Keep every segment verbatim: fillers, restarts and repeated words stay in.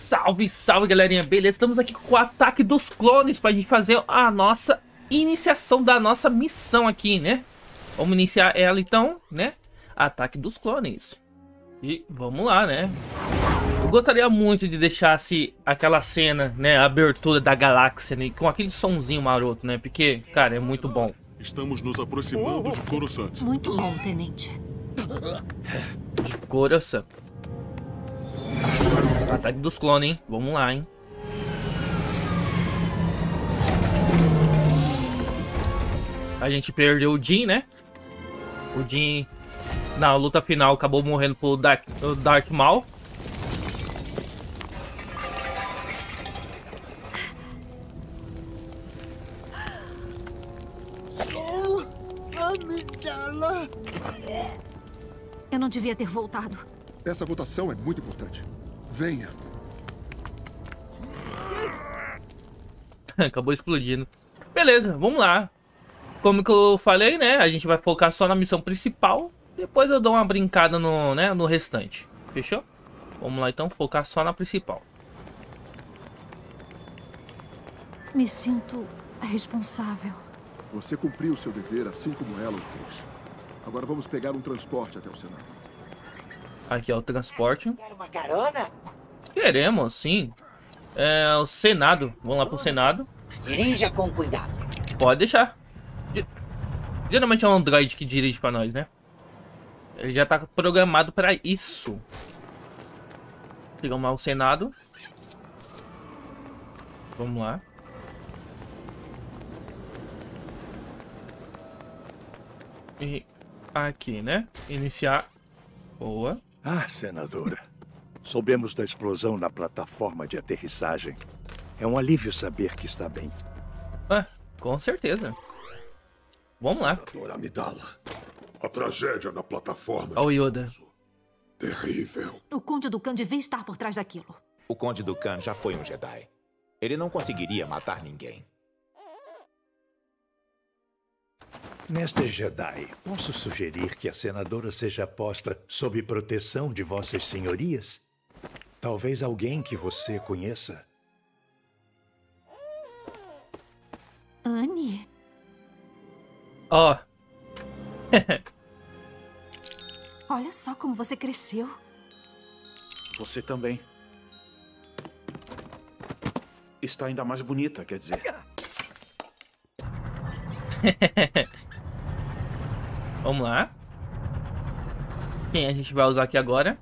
Salve, salve, galerinha. Beleza? Estamos aqui com o ataque dos clones pra gente fazer a nossa iniciação da nossa missão aqui, né? Vamos iniciar ela então, né? Ataque dos clones. E vamos lá, né? Eu gostaria muito de deixasse aquela cena, né? A abertura da galáxia, né? Com aquele sonzinho maroto, né? Porque, cara, é muito bom. Estamos nos aproximando de Coruscant. Muito bom, tenente. De Coruscant. Ataque dos clones, hein? Vamos lá, hein? A gente perdeu o Jin, né? O Jin, na luta final, acabou morrendo pro Dark, Darth Maul. Sou Amidala. Eu não devia ter voltado. Essa votação é muito importante. Venha. Acabou explodindo. Beleza, vamos lá. Como que eu falei, né? A gente vai focar só na missão principal. Depois eu dou uma brincada no, né, no restante. Fechou? Vamos lá então, focar só na principal. Me sinto responsável. Você cumpriu seu dever assim como ela o fez. Agora vamos pegar um transporte até o Senado. Aqui é o transporte. Quer uma carona? Queremos, sim. É o Senado. Vamos lá pro Senado. Dirija com cuidado. Pode deixar. Geralmente é um Android que dirige pra nós, né? Ele já tá programado pra isso. Pegamos lá o Senado. Vamos lá. E aqui, né? Iniciar. Boa. Ah, senadora. Soubemos da explosão na plataforma de aterrissagem. É um alívio saber que está bem. Ah, com certeza. Vamos lá. Senadora Amidala, a tragédia na plataforma. Olha o Yoda. Terrível. O Conde Dukan devia estar por trás daquilo. O Conde Dukan já foi um Jedi. Ele não conseguiria matar ninguém. Mestre Jedi, posso sugerir que a senadora seja posta sob proteção de vossas senhorias? Talvez alguém que você conheça. Anne? Ó. Olha só como você cresceu. Você também. Está ainda mais bonita, quer dizer. Vamos lá. Quem a gente vai usar aqui agora?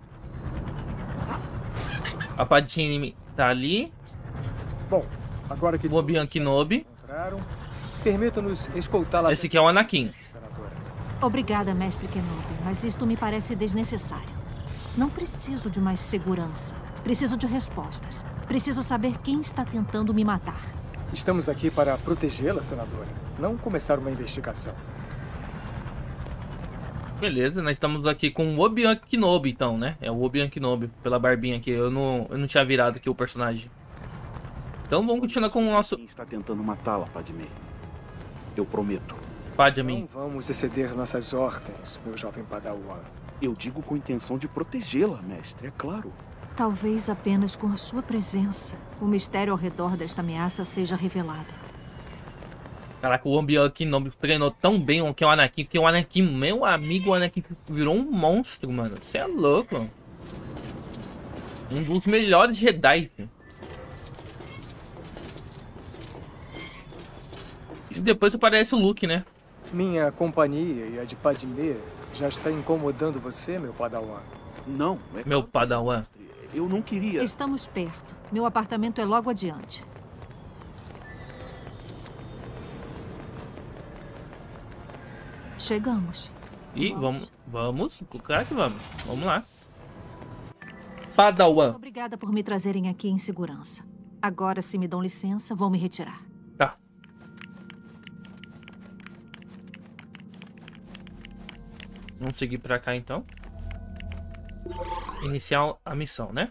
A Padme tá ali. Bom, agora que o Obi-Wan Kenobi. Permita-nos escoltá-la. Esse aqui é o Anakin. Obrigada, mestre Kenobi, mas isto me parece desnecessário. Não preciso de mais segurança. Preciso de respostas. Preciso saber quem está tentando me matar. Estamos aqui para protegê-la, senadora. Não começar uma investigação. Beleza, nós estamos aqui com o Obi-Wan Kenobi, então, né? É o Obi-Wan Kenobi, pela barbinha aqui. Eu não, eu não tinha virado aqui o personagem. Então vamos continuar com o nosso... Quem está tentando matá-la, Padme? Eu prometo. Padme. Não vamos exceder nossas ordens, meu jovem Padawan. Eu digo com intenção de protegê-la, mestre, é claro. Talvez apenas com a sua presença, o mistério ao redor desta ameaça seja revelado. Caraca, o Obi-Wan Kenobi treinou tão bem que o Anakin, que o Anakin, meu amigo, o Anakin virou um monstro, mano. Você é louco. Um dos melhores Jedi. E depois aparece o Luke, né? Minha companhia e a de Padme já está incomodando você, meu Padawan? Não, é Meu claro, Padawan. mestre. Eu não queria... Estamos perto. Meu apartamento é logo adiante. Chegamos. E vamos, vamos, claro que vamos. Vamos lá. Padawan. Obrigada por me trazerem aqui em segurança. Agora, se me dão licença, vou me retirar. Tá. Vamos seguir pra cá, então. Iniciar a missão, né?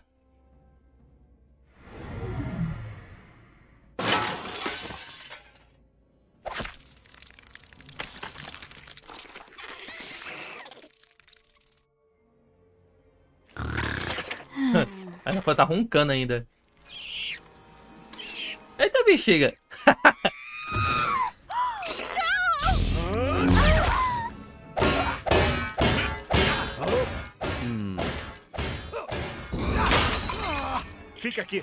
Ela tá roncando ainda. Eita, bexiga. hum. Fica aqui.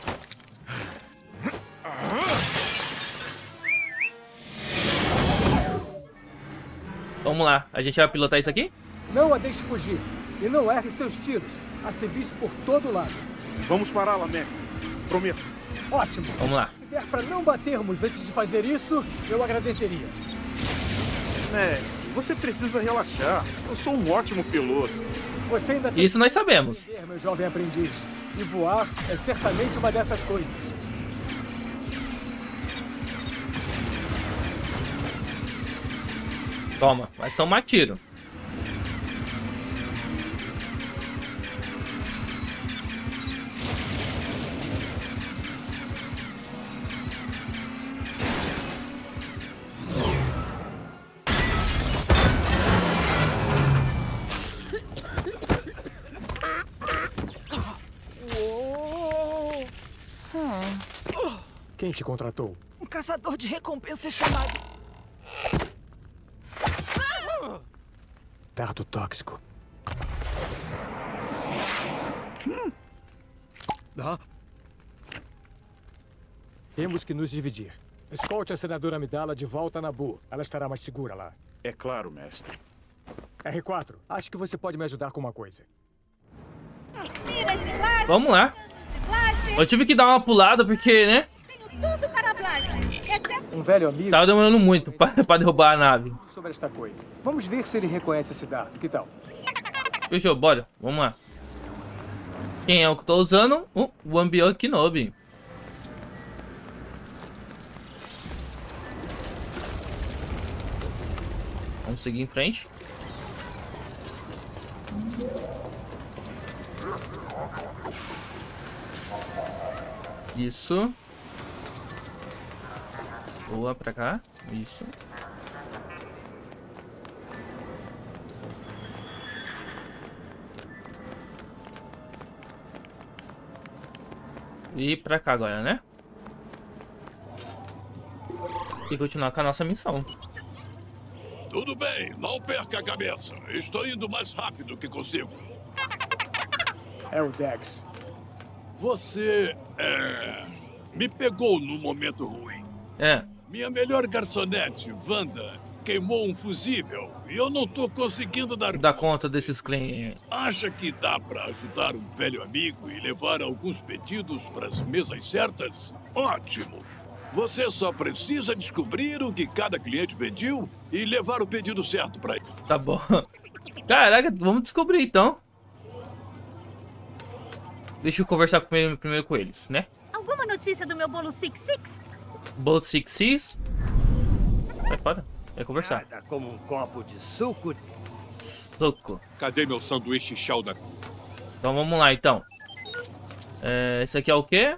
Vamos lá, a gente vai pilotar isso aqui? Não a deixe fugir. E não erre seus tiros. Há civis por todo lado. Vamos pará-la, mestre. Prometo. Ótimo. Vamos lá. Se der pra não batermos antes de fazer isso, eu agradeceria. Mestre, você precisa relaxar. Eu sou um ótimo piloto. Você ainda tem Isso nós sabemos. que aprender, meu jovem aprendiz. E voar é certamente uma dessas coisas. Toma, vai tomar tiro. Quem te contratou? Um caçador de recompensas chamado... Dardo tóxico. Hum. Ah. Temos que nos dividir. Escolte a senadora Amidala de volta a Naboo. Ela estará mais segura lá. É claro, mestre. R quatro, acho que você pode me ajudar com uma coisa. Vamos lá. Eu tive que dar uma pulada porque, né? Tudo para Blaster. Um velho amigo... Tava demorando muito pra, pra derrubar a nave. Sobre esta coisa. Vamos ver se ele reconhece esse dardo. Que tal? Fechou, bora. Vamos lá. Quem é o que eu tô usando? Uh, o Obi-Wan Kenobi. Vamos seguir em frente. Isso. Boa, pra cá. Isso. E pra cá agora, né? E continuar com a nossa missão. Tudo bem, não perca a cabeça. Estou indo mais rápido que consigo. É o Dex. Você, é... me pegou num momento ruim. É. Minha melhor garçonete, Wanda, queimou um fusível e eu não tô conseguindo dar... Dar conta desses clientes. Acha que dá pra ajudar um velho amigo e levar alguns pedidos pras mesas certas? Ótimo! Você só precisa descobrir o que cada cliente pediu e levar o pedido certo pra ele. Tá bom. Caraca, vamos descobrir então. Deixa eu conversar primeiro, primeiro com eles, né? Alguma notícia do meu bolo Six Six? Bolo Six Six. Vai fora. Vai conversar. Nada como um copo de suco. Suco. Cadê meu sanduíche Sheldon? Então vamos lá então. É, esse aqui é o quê?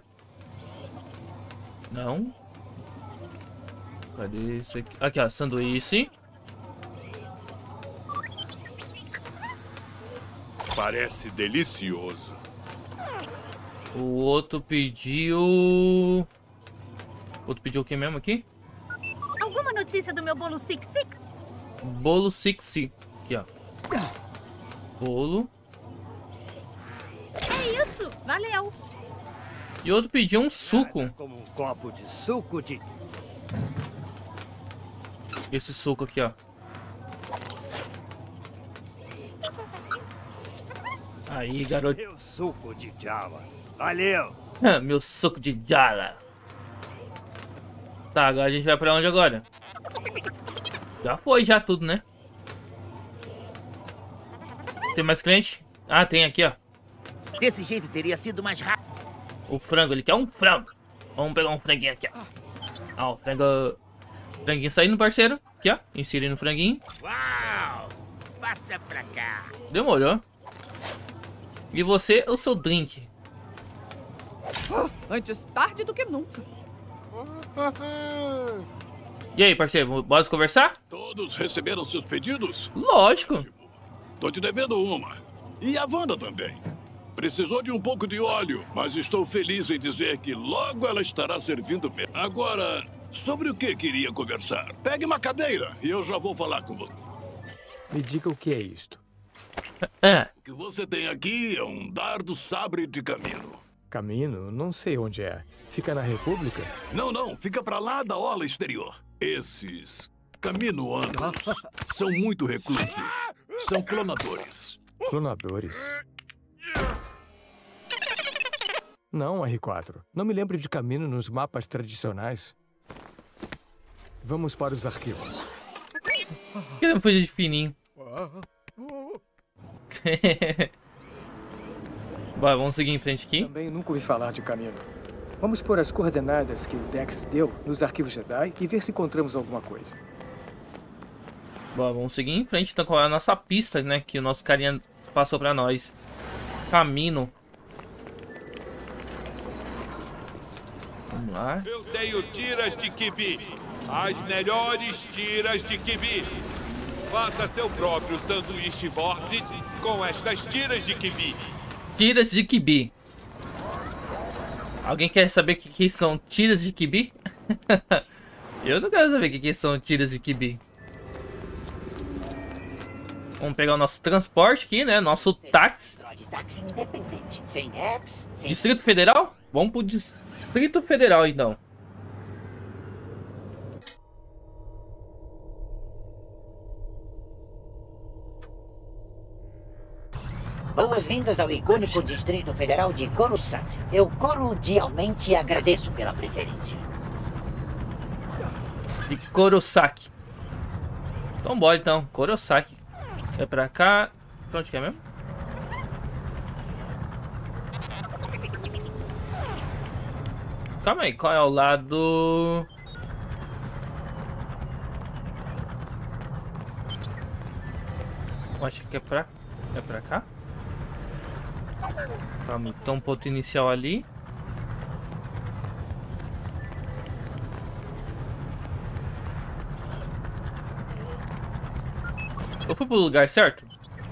Não. Cadê esse aqui? Aqui, ó, sanduíche. Parece delicioso. O outro pediu... O outro pediu o que mesmo aqui? Alguma notícia do meu bolo Six Six? Bolo Six Six. Aqui, ó. Bolo. É isso, valeu. E outro pediu um suco. Nada como um copo de suco de... Esse suco aqui, ó. Aí, garoto. Meu suco de Jawa. Valeu. Meu suco de Jala. Tá, agora a gente vai pra onde agora? Já foi, já tudo, né? Tem mais cliente? Ah, tem aqui, ó. Desse jeito teria sido mais rápido. O frango, ele quer um frango. Vamos pegar um franguinho aqui, ó. Ó, o frango... Franguinho saindo, parceiro. Aqui, ó. Inserindo o franguinho. Uau! Passa pra cá. Demorou. E você, o seu drink. Antes tarde do que nunca. E aí, parceiro, bora conversar? Todos receberam seus pedidos? Lógico. Tô te devendo uma. E a Wanda também. Precisou de um pouco de óleo, mas estou feliz em dizer que logo ela estará servindo bem. Agora, sobre o que queria conversar? Pegue uma cadeira e eu já vou falar com você. Me diga o que é isto. É. O que você tem aqui é um dardo sabre de Camino. Camino? Não sei onde é. Fica na República? Não, não. Fica pra lá da orla exterior. Esses caminoanos são muito reclusos. São clonadores. Clonadores? Não, R quatro. Não me lembro de Camino nos mapas tradicionais. Vamos para os arquivos. Querendo fugir de fininho. Bora, vamos seguir em frente aqui. Também nunca ouvi falar de Camino. Vamos pôr as coordenadas que o Dex deu nos arquivos Jedi e ver se encontramos alguma coisa. Bora, vamos seguir em frente então com a nossa pista, né? Que o nosso carinha passou pra nós. Camino. Vamos lá. Eu tenho tiras de quibe. As melhores tiras de quibe. Faça seu próprio sanduíche Vorsit com estas tiras de quibe. Tiras de quibe. Alguém quer saber o que, que são tiras de quibe? Eu não quero saber o que, que são tiras de quibe. Vamos pegar o nosso transporte aqui, né? Nosso táxi. Distrito Federal? Vamos pro Distrito Federal, então. Boas-vindas ao icônico Distrito Federal de Coruscant. Eu cordialmente agradeço pela preferência. De Coruscant. Então bora então, Coruscant. É pra cá. Pra onde que é mesmo? Calma aí, qual é o lado? Eu acho que é pra... É pra cá? Calma, então um ponto inicial ali. Eu fui pro lugar certo?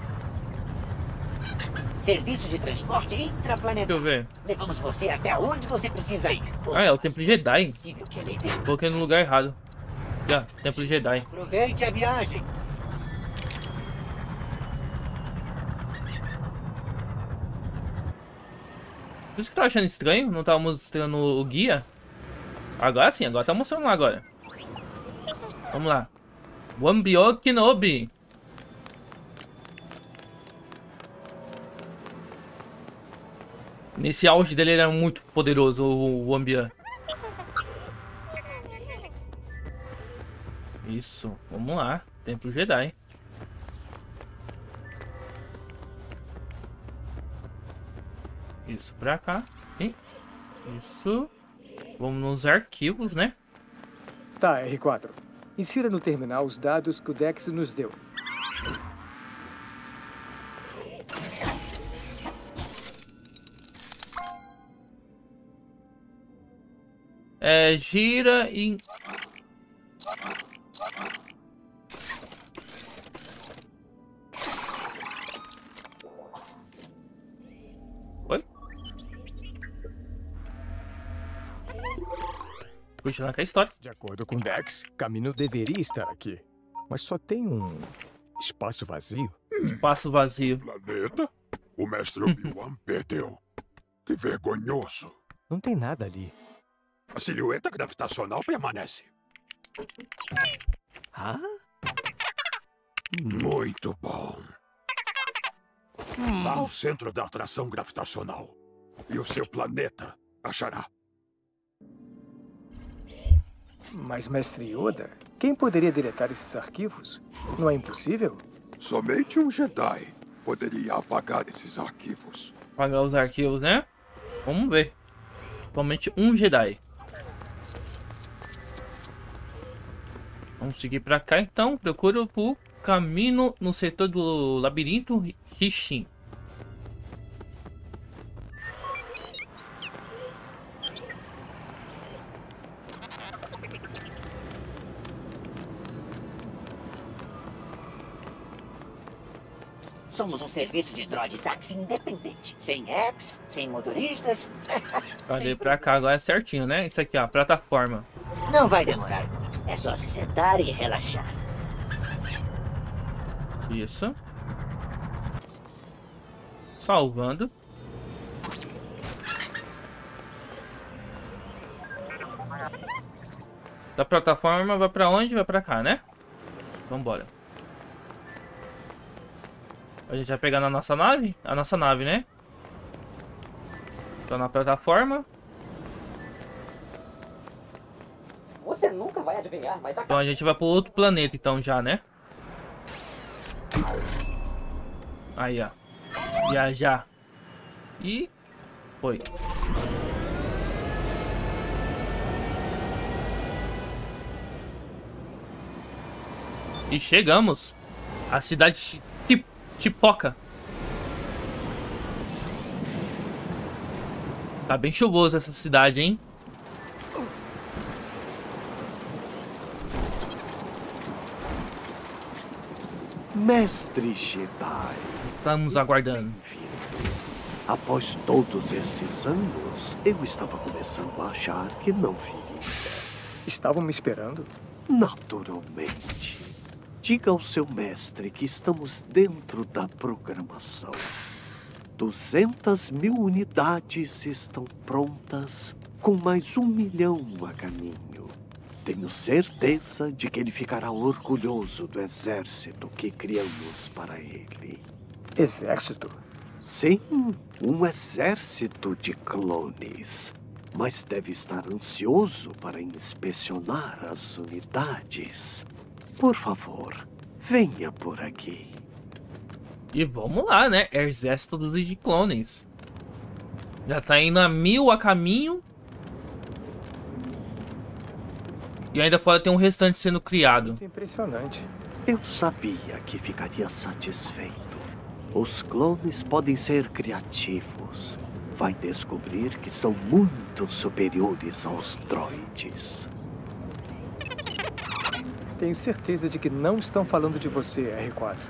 Serviço de transporte intraplanetário. Deixa eu ver. Levamos você até onde você precisa ir. Ah, é o Templo Jedi. Coloquei no lugar errado. Já, Templo Jedi. Aproveite a viagem. Por isso que eu tava achando estranho, não tava mostrando o guia. Agora sim, agora tá mostrando lá agora. Vamos lá. Wambio Kenobi. Nesse auge dele ele era muito poderoso, o Wambia. Isso, vamos lá. Templo Jedi. Isso pra cá. Sim. Isso. Vamos nos arquivos, né? Tá, R quatro. Insira no terminal os dados que o Dex nos deu. É, gira e... Oi? Continuar com a história. De acordo com Dex, Camino deveria estar aqui. Mas só tem um espaço vazio. Espaço vazio. Planeta? O mestre Obi-Wan perdeu. Que vergonhoso. Não tem nada ali. A silhueta gravitacional permanece. Ah? Muito bom. Vá ao centro da atração gravitacional. E o seu planeta achará. Mas, mestre Yoda, quem poderia deletar esses arquivos? Não é impossível? Somente um Jedi poderia apagar esses arquivos. Apagar os arquivos, né? Vamos ver. Somente um Jedi. Vamos seguir pra cá, então. Procura o caminho no setor do labirinto Rishin. somos um serviço de droid táxi independente. Sem apps, sem motoristas. Cadê pra cá? Agora é certinho, né? Isso aqui, ó, plataforma. Não vai demorar muito. É só se sentar e relaxar. Isso. Salvando. Da plataforma vai pra onde? Vai pra cá, né? Vambora. A gente vai pegar na nossa nave? A nossa nave, né? Tá na plataforma. Você nunca vai adivinhar, mas a... Então a gente vai pro outro planeta então já, né? Aí, ó. Viajar. E... foi. E chegamos. A cidade de Tipoca. Tá bem chuvoso essa cidade, hein? Mestre Jedi. Estamos aguardando. Após todos estes anos, eu estava começando a achar que não viria. Estavam me esperando? Naturalmente. Diga ao seu mestre que estamos dentro da programação. duzentas mil unidades estão prontas, com mais um milhão a caminho. Tenho certeza de que ele ficará orgulhoso do exército que criamos para ele. Exército? Sim, um exército de clones. Mas deve estar ansioso para inspecionar as unidades. Por favor, venha por aqui. E vamos lá, né? Exército de clones. Já tá indo a mil a caminho. E ainda fora tem um restante sendo criado. Impressionante. Eu sabia que ficaria satisfeito. Os clones podem ser criativos. Vai descobrir que são muito superiores aos droides. Tenho certeza de que não estão falando de você, R quatro.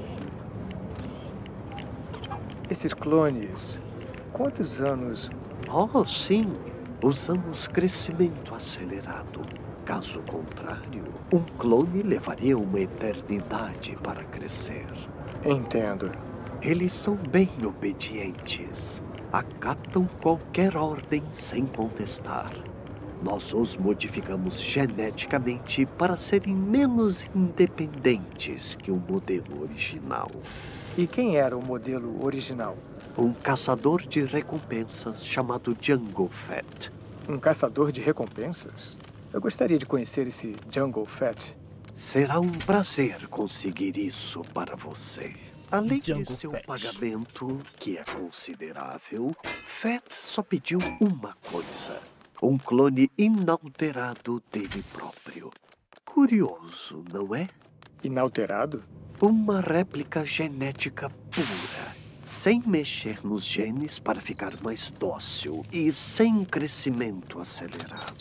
Esses clones... quantos anos... Oh, sim. Usamos crescimento acelerado. Caso contrário, um clone levaria uma eternidade para crescer. Entendo. Eles são bem obedientes. Acatam qualquer ordem sem contestar. Nós os modificamos geneticamente para serem menos independentes que o modelo original. E quem era o modelo original? Um caçador de recompensas chamado Jango Fett. Um caçador de recompensas? Eu gostaria de conhecer esse Jango Fett. Será um prazer conseguir isso para você. Além Jango de seu Fett. pagamento, que é considerável, Fett só pediu uma coisa. Um clone inalterado dele próprio. Curioso, não é? Inalterado? Uma réplica genética pura. Sem mexer nos genes para ficar mais dócil e sem crescimento acelerado.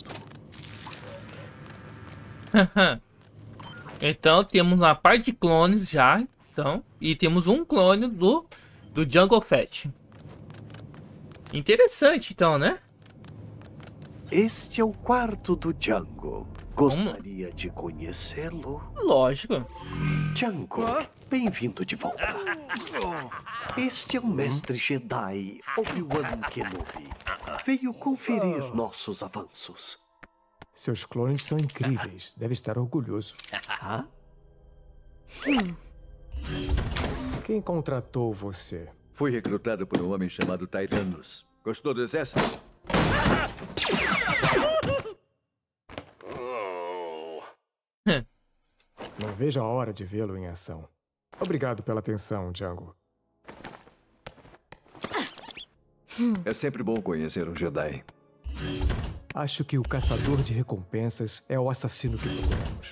Então temos uma parte de clones já. Então, e temos um clone do, do Jango Fett. Interessante então, né? Este é o quarto do Jango. Gostaria de conhecê-lo? Lógico. Jango, bem-vindo de volta. Este é o mestre Jedi, Obi-Wan Kenobi. Veio conferir nossos avanços. Seus clones são incríveis. Deve estar orgulhoso. Quem contratou você? Fui recrutado por um homem chamado Tyrannus. Gostou do exército? Não vejo a hora de vê-lo em ação. Obrigado pela atenção, Jango. É sempre bom conhecer um Jedi. Acho que o caçador de recompensas é o assassino que procuramos.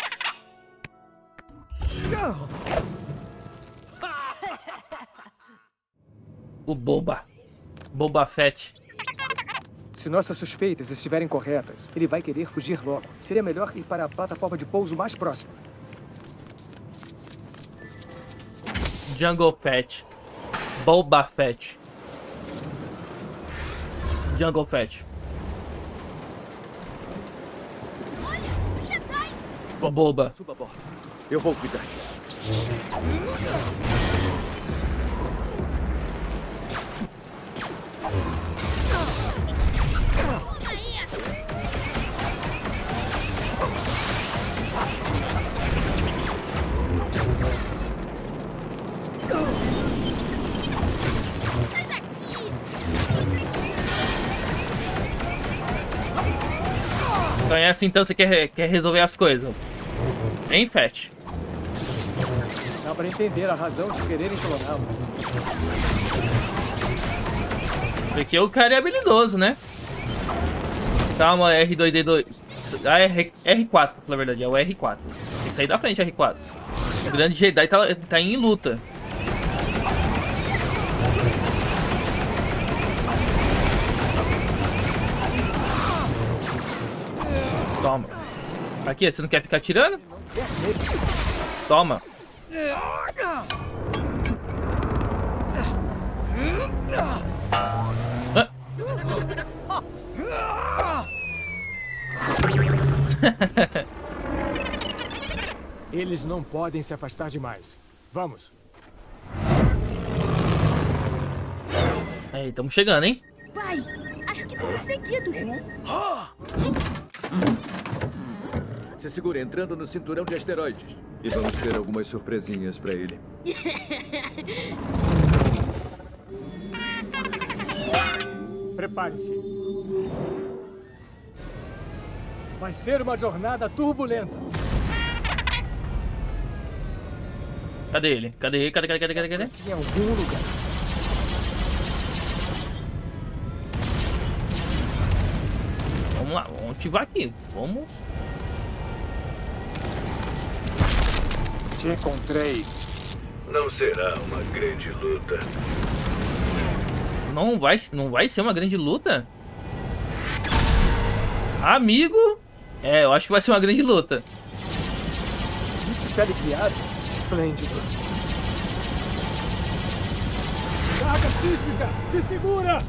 O Boba. Boba Fett. Se nossas suspeitas estiverem corretas, ele vai querer fugir logo. Seria melhor ir para a plataforma de pouso mais próxima. Jungle Fett. Boba Fett. Jungle Fett. Boba. Suba a borda. Eu vou cuidar disso. Conhece então, você quer, quer resolver as coisas. Hein, Fett? Dá pra entender a razão de quererem cloná-lo. Porque o cara é habilidoso, né? Calma, R dois D dois. Ah, é R quatro, na verdade, é o R quatro. Tem que sair da frente, R quatro. O grande Jedi tá, tá em luta. Toma. Aqui, você não quer ficar tirando? Toma. Ah. Eles não podem se afastar demais. Vamos. Aí, estamos chegando, hein? Pai, acho que fomos seguidos. Se segura entrando no cinturão de asteroides. E vamos ter algumas surpresinhas pra ele. Prepare-se. Vai ser uma jornada turbulenta. Cadê ele? Cadê ele? Cadê, cadê, cadê, cadê, cadê? Em algum lugar. Vamos lá, vamos ativar aqui. Vamos. Te encontrei. Não será uma grande luta. Não vai, não vai ser uma grande luta? Amigo? É, eu acho que vai ser uma grande luta. Isso teleguiado? Esplêndido. Carga sísmica! Se segura!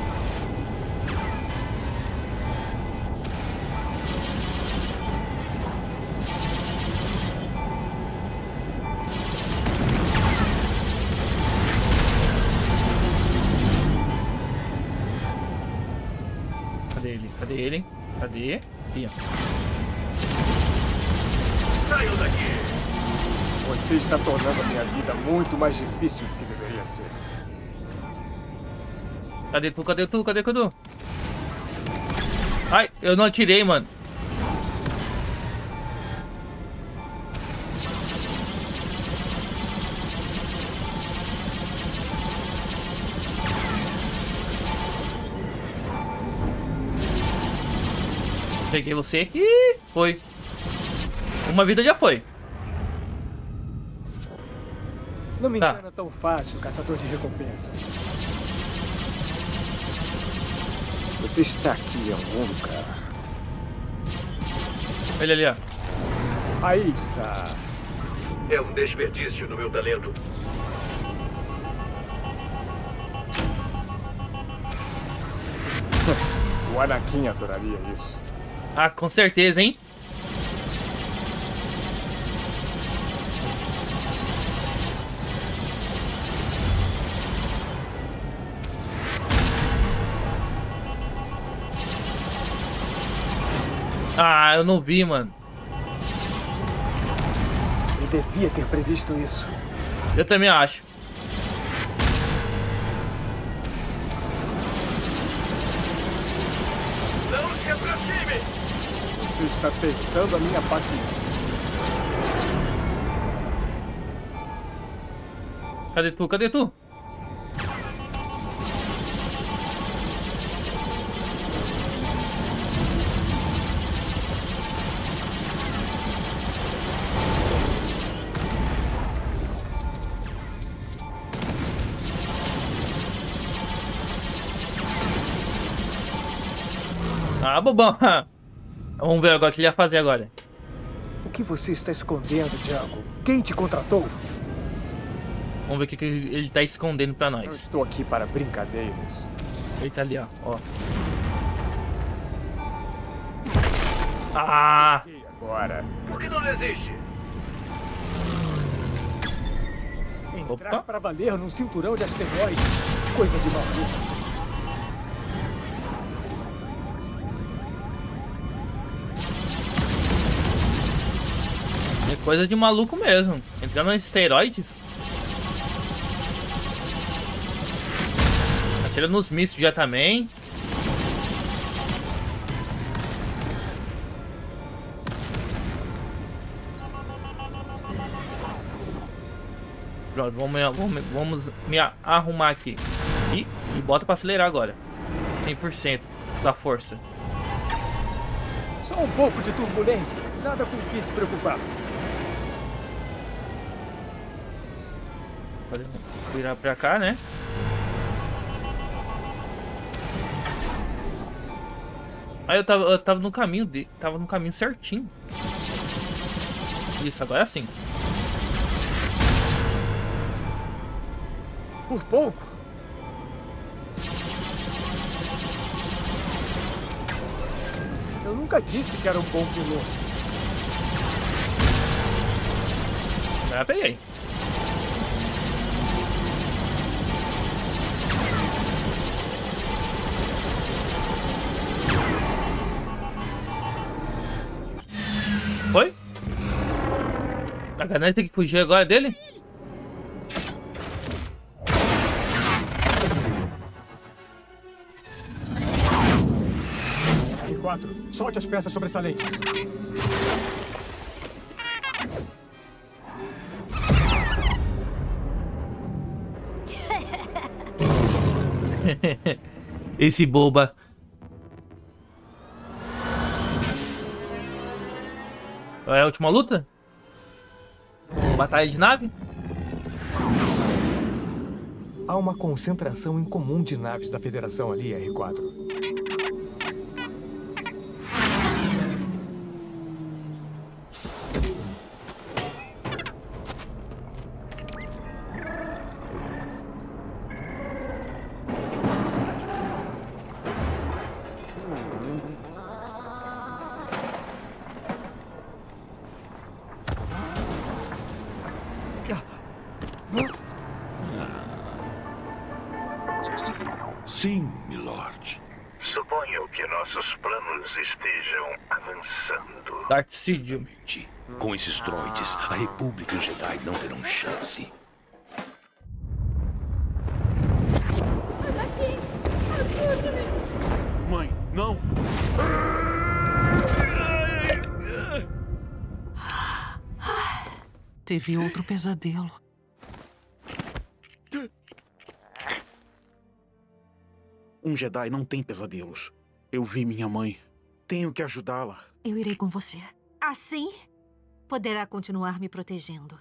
Cadê ele? Cadê ele? Cadê? Aqui, ó. Saiu daqui! Você está tornando a minha vida muito mais difícil do que deveria ser. Cadê tu? Cadê tu? Cadê tu? Ai, eu não atirei, mano. Peguei você. Ih, foi. Uma vida já foi. Não me Tá. engana tão fácil, caçador de recompensa. Você está aqui em algum lugar. Olha ali, ó. Aí está. É um desperdício no meu talento. O Anakin adoraria isso. Ah, com certeza, hein? Ah, eu não vi, mano. Eu devia ter previsto isso. Eu também acho. Não se aproxime! Você está testando a minha paciência. Cadê tu? Cadê tu? Ah, bobão. Vamos ver agora o que ele ia fazer agora. O que você está escondendo, Django? Quem te contratou? Vamos ver o que, que ele, ele tá escondendo pra nós. Não estou aqui para brincadeiras. Ele tá ali, ó. ó. Ah! E agora? Por que não resiste? Entrar Opa. Para valer num cinturão de asteroides. Coisa de maluco. É coisa de maluco mesmo. Entrando em esteroides. Atira nos mísseis já também. Pronto, vamos, vamos, vamos me arrumar aqui. E, e bota pra acelerar agora. cem por cento da força. Só um pouco de turbulência. Nada com o que se preocupar. Pode virar pra cá, né? Aí eu tava, eu tava no caminho de, tava no caminho certinho. Isso, agora é assim. Por pouco. Eu nunca disse que era um bom piloto. Já peguei. Foi? A nós tem que fugir agora dele? R quatro, solte as peças sobressalentes. Esse boba. É a última luta? Batalha de nave? Há uma concentração incomum de naves da Federação ali, R quatro. Sim, milord. Suponho que nossos planos estejam avançando. Darth Sidious. Com esses droides, a República e os Jedi não terão chance. Anakin, ajude-me! Mãe, não! Teve outro pesadelo. Um Jedi não tem pesadelos. Eu vi minha mãe. Tenho que ajudá-la. Eu irei com você. Assim, poderá continuar me protegendo.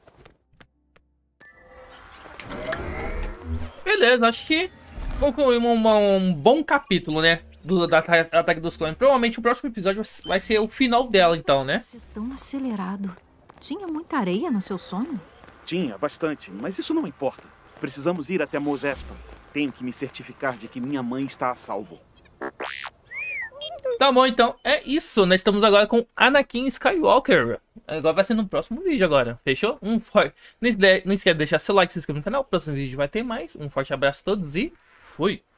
Beleza, acho que concluímos um, um bom capítulo, né? Do da Ataque dos Clones. Provavelmente o próximo episódio vai ser o final dela, então, né? Você é tão acelerado. Tinha muita areia no seu sono? Tinha, bastante. Mas isso não importa. Precisamos ir até Mos Espa. Tenho que me certificar de que minha mãe está a salvo. Tá bom, então. É isso. Nós estamos agora com Anakin Skywalker. Agora vai ser no próximo vídeo agora. Fechou? Um forte... Não esquece de deixar seu like, se inscrever no canal. O próximo vídeo vai ter mais. Um forte abraço a todos e fui!